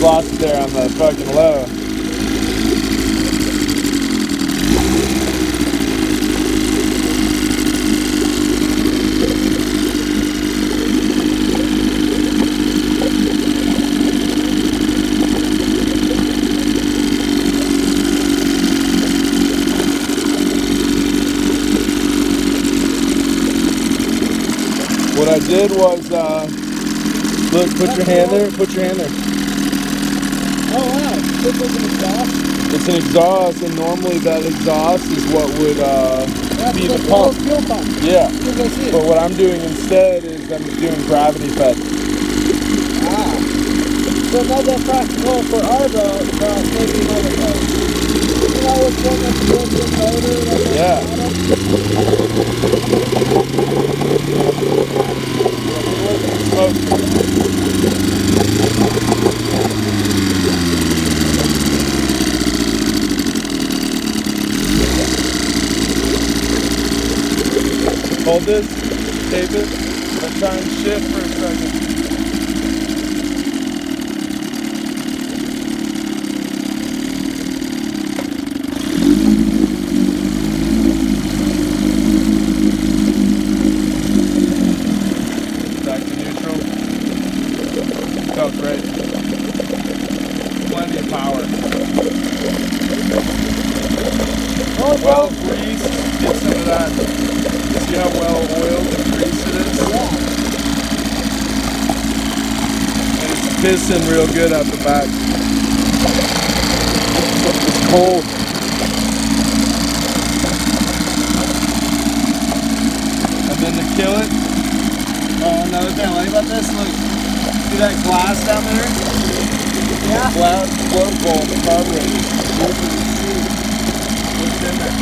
lost it there on the fucking low. What I did was, look, put your hand there, put your hand there. Oh wow, this is an exhaust? It's an exhaust, and normally that exhaust is what would feed the pump. Fuel pump. Yeah, But but what I'm doing instead is I'm doing gravity fed. Ah. So not that practical for our boat, but maybe another boat. You know which one that's a built-in motor? Yeah. Hold this, tape it, and try and shift for a second. Back to neutral. Felt great. Plenty of power. Oh, Well greased, get some of that. See how well oiled and greased it is? yeah. And it's pissing real good out the back. It's cold. And then to kill it, Another thing I like about this, look, see that glass down there? Yeah. glass float bowl, the carburetor. What's in there?